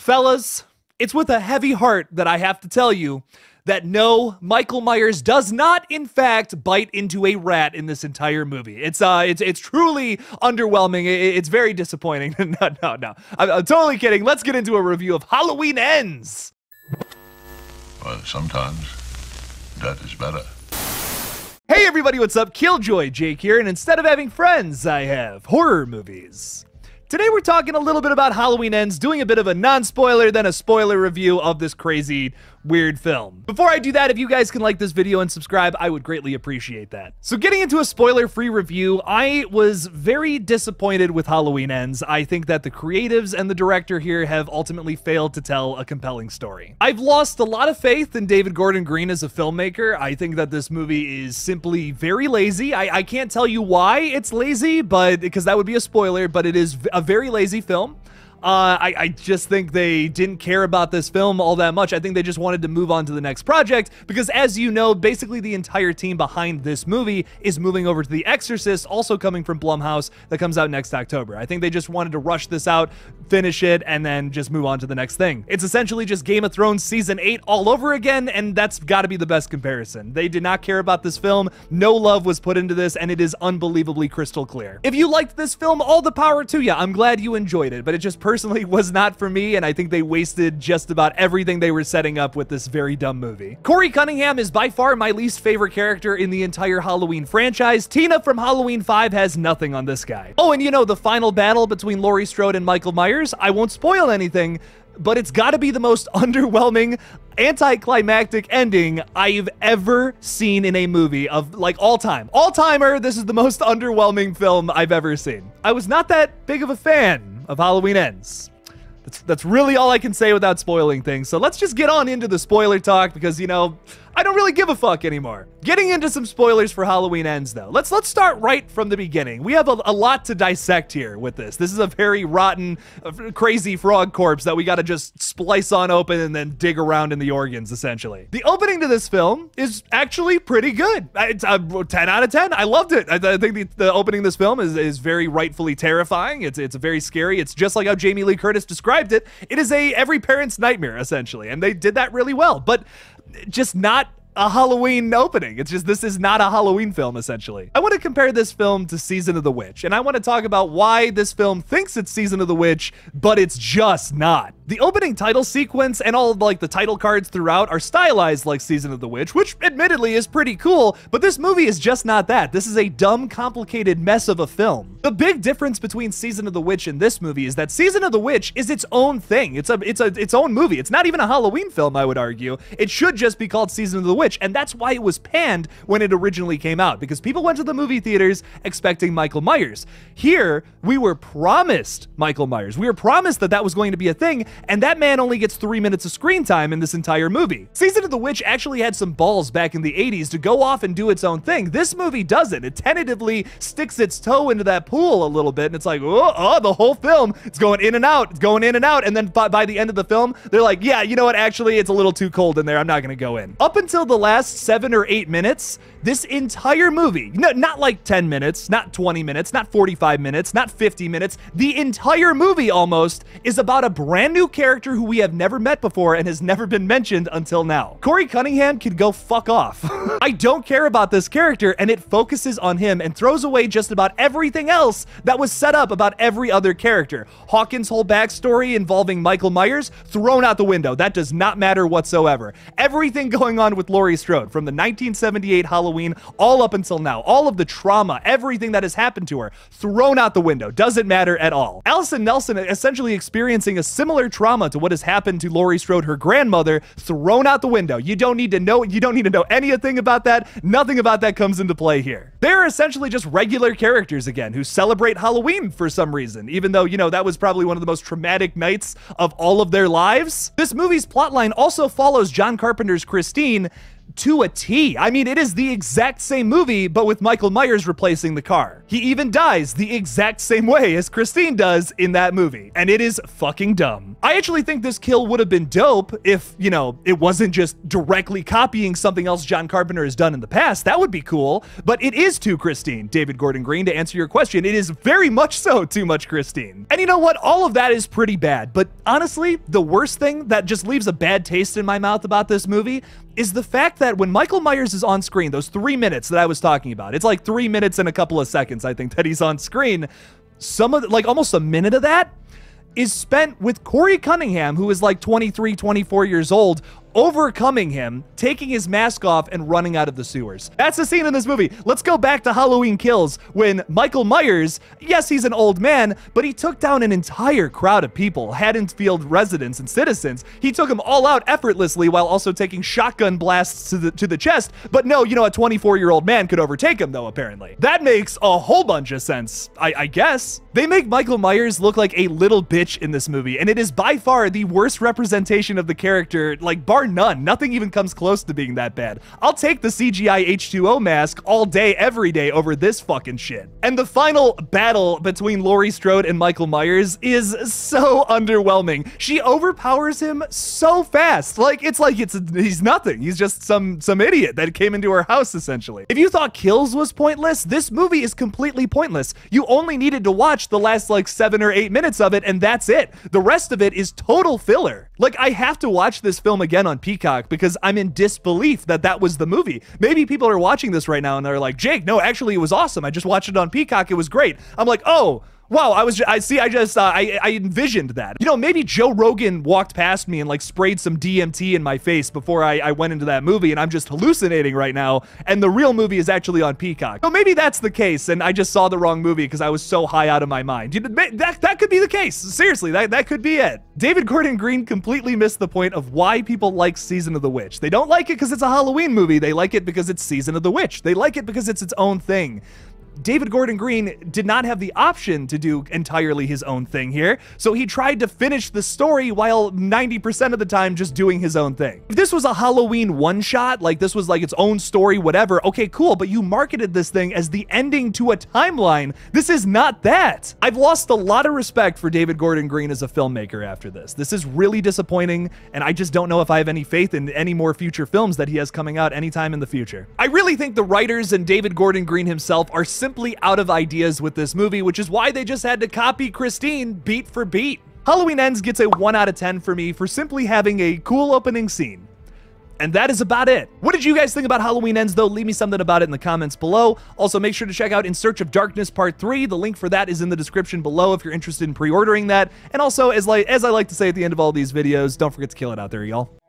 Fellas, it's with a heavy heart that I have to tell you that no, Michael Myers does not, in fact, bite into a rat in this entire movie. It's truly underwhelming. It's very disappointing. No. I'm totally kidding. Let's get into a review of Halloween Ends. Well, sometimes that is better. Hey everybody, what's up? KillJoy Jake here, and instead of having friends, I have horror movies. Today we're talking a little bit about Halloween Ends, doing a bit of a non-spoiler, then a spoiler review of this crazy, weird film. Before I do that, if you guys can like this video and subscribe, I would greatly appreciate that. So getting into a spoiler-free review, I was very disappointed with Halloween Ends. I think that the creatives and the director here have ultimately failed to tell a compelling story. I've lost a lot of faith in David Gordon Green as a filmmaker. I think that this movie is simply very lazy. I can't tell you why it's lazy, but because that would be a spoiler, but it is a very lazy film. I just think they didn't care about this film all that much. I think they just wanted to move on to the next project because, as you know, basically the entire team behind this movie is moving over to The Exorcist, also coming from Blumhouse, that comes out next October. I think they just wanted to rush this out, finish it, and then just move on to the next thing. It's essentially just Game of Thrones Season 8 all over again, and that's got to be the best comparison. They did not care about this film. No love was put into this, and it is unbelievably crystal clear. If you liked this film, all the power to you. I'm glad you enjoyed it, but it just personally was not for me, and I think they wasted just about everything they were setting up with this very dumb movie. Corey Cunningham is by far my least favorite character in the entire Halloween franchise. Tina from Halloween 5 has nothing on this guy. Oh, and you know, the final battle between Laurie Strode and Michael Myers, I won't spoil anything, but it's got to be the most underwhelming, anticlimactic ending I've ever seen in a movie of, like, all time. All-timer, this is the most underwhelming film I've ever seen. I was not that big of a fan of Halloween Ends. That's really all I can say without spoiling things. So let's just get on into the spoiler talk because, you know, I don't really give a fuck anymore. Getting into some spoilers for Halloween Ends, though. Let's start right from the beginning. We have a lot to dissect here with this. This is a very rotten, crazy frog corpse that we gotta just splice on open and then dig around in the organs, essentially. The opening to this film is actually pretty good. It's a 10 out of 10. I loved it. I think the opening of this film is very rightfully terrifying. It's very scary. It's just like how Jamie Lee Curtis described it. It is every parent's nightmare, essentially, and they did that really well, but just not a Halloween opening. It's just, this is not a Halloween film, essentially. I want to compare this film to Season of the Witch, and I want to talk about why this film thinks it's Season of the Witch, but it's just not. The opening title sequence and all of, like, the title cards throughout are stylized like Season of the Witch, which admittedly is pretty cool, but this movie is just not that. This is a dumb, complicated mess of a film. The big difference between Season of the Witch and this movie is that Season of the Witch is its own thing. It's its own movie. It's not even a Halloween film, I would argue. It should just be called Season of the Witch, and that's why it was panned when it originally came out, because people went to the movie theaters expecting Michael Myers. Here, we were promised Michael Myers. We were promised that that was going to be a thing, and that man only gets 3 minutes of screen time in this entire movie. Season of the Witch actually had some balls back in the 80s to go off and do its own thing. This movie doesn't. It tentatively sticks its toe into that pool a little bit, and it's like, oh, the whole film, it's going in and out, it's going in and out, and then by the end of the film, they're like, yeah, you know what, actually, it's a little too cold in there, I'm not gonna go in. Up until the last 7 or 8 minutes, this entire movie, no, not like 10 minutes, not 20 minutes, not 45 minutes, not 50 minutes, the entire movie almost is about a brand new character who we have never met before and has never been mentioned until now. Corey Cunningham can go fuck off. I don't care about this character, and it focuses on him and throws away just about everything else that was set up about every other character. Hawkins' whole backstory involving Michael Myers, thrown out the window. That does not matter whatsoever. Everything going on with Laurie Strode from the 1978 Halloween all up until now, all of the trauma, everything that has happened to her, thrown out the window. Doesn't matter at all. Allison Nelson essentially experiencing a similar trauma to what has happened to Laurie Strode, her grandmother, thrown out the window. You don't need to know anything about that. Nothing about that comes into play here. They're essentially just regular characters again who celebrate Halloween for some reason, even though, you know, that was probably one of the most traumatic nights of all of their lives. This movie's plotline also follows John Carpenter's Christine to a T. I mean, it is the exact same movie, but with Michael Myers replacing the car. He even dies the exact same way as Christine does in that movie, and it is fucking dumb. I actually think this kill would have been dope if, you know, it wasn't just directly copying something else John Carpenter has done in the past. That would be cool, but it is too Christine, David Gordon Green, to answer your question. It is very much so too much Christine. And you know what? All of that is pretty bad, but honestly, the worst thing that just leaves a bad taste in my mouth about this movie is the fact that when Michael Myers is on screen, those 3 minutes that I was talking about, it's like 3 minutes and a couple of seconds, I think, that he's on screen. Some of, like almost a minute of that is spent with Corey Cunningham, who is like 23, 24 years old, overcoming him, taking his mask off, and running out of the sewers. That's the scene in this movie. Let's go back to Halloween Kills when Michael Myers, yes, he's an old man, but he took down an entire crowd of people, Haddonfield residents and citizens. He took them all out effortlessly while also taking shotgun blasts to the chest. But no, you know, a 24-year-old man could overtake him, though, apparently. That makes a whole bunch of sense, I guess. They make Michael Myers look like a little bitch in this movie, and it is by far the worst representation of the character, like, bar none. Nothing even comes close to being that bad. I'll take the CGI H2O mask all day, every day over this fucking shit. And the final battle between Laurie Strode and Michael Myers is so underwhelming. She overpowers him so fast. Like, he's nothing. He's just some idiot that came into her house, essentially. If you thought Kills was pointless, this movie is completely pointless. You only needed to watch the last, like, 7 or 8 minutes of it, and that's it. The rest of it is total filler. Like, I have to watch this film again on Peacock because I'm in disbelief that that was the movie. Maybe people are watching this right now and they're like, Jake, no, actually it was awesome. I just watched it on Peacock. It was great. I'm like, oh, wow, I envisioned that. You know, maybe Joe Rogan walked past me and like sprayed some DMT in my face before I went into that movie, and I'm just hallucinating right now, and the real movie is actually on Peacock. So maybe that's the case, and I just saw the wrong movie because I was so high out of my mind. That could be the case. Seriously, that could be it. David Gordon Green completely missed the point of why people like Season of the Witch. They don't like it because it's a Halloween movie. They like it because it's Season of the Witch. They like it because it's its own thing. David Gordon Green did not have the option to do entirely his own thing here, so he tried to finish the story while 90% of the time just doing his own thing. If this was a Halloween one-shot, like this was like its own story, whatever, okay, cool, but you marketed this thing as the ending to a timeline. This is not that. I've lost a lot of respect for David Gordon Green as a filmmaker after this. This is really disappointing, and I just don't know if I have any faith in any more future films that he has coming out anytime in the future. I really think the writers and David Gordon Green himself are simply out of ideas with this movie, which is why they just had to copy Christine beat for beat. Halloween Ends gets a 1 out of 10 for me for simply having a cool opening scene. And that is about it. What did you guys think about Halloween Ends, though? Leave me something about it in the comments below. Also, make sure to check out In Search of Darkness Part 3. The link for that is in the description below if you're interested in pre-ordering that. And also, as I like to say at the end of all these videos, don't forget to kill it out there, y'all.